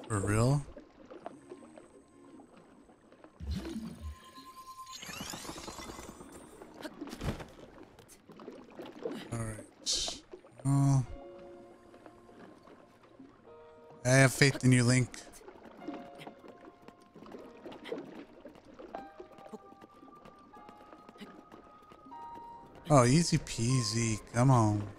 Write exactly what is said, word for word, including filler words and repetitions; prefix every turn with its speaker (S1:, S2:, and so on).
S1: For real? Alright. Well, I have faith in you, Link. Oh, easy peasy. Come on.